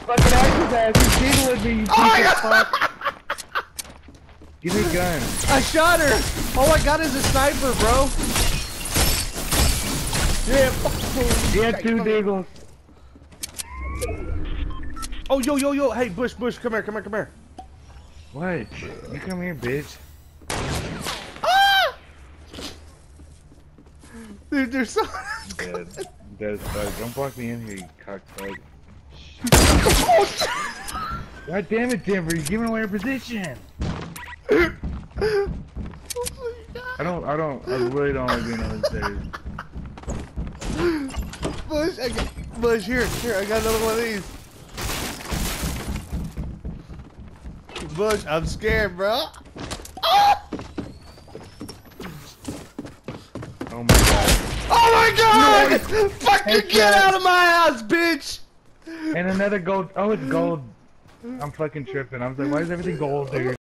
Fucking axe his ass. He's dealing with me, you piece of fuck. Give me a gun. I shot her! All I got is a sniper, bro. Yeah, fuck. He had 2 deagles. Oh, yo. Hey, Bush, come here. What? You come here, bitch. Ah! Dude, there's so... Dead fuck. Don't block me in here, you cockfuck. God damn it, Denver, you're giving away your position. I really don't like being on the stairs. Bush, here, I got another one of these. Bush, I'm scared, bro. Ah! Oh my god. Oh my god! No, fucking get out of my house, bitch! And another gold. Oh, it's gold. I'm fucking tripping. I was like, why is everything gold, dude?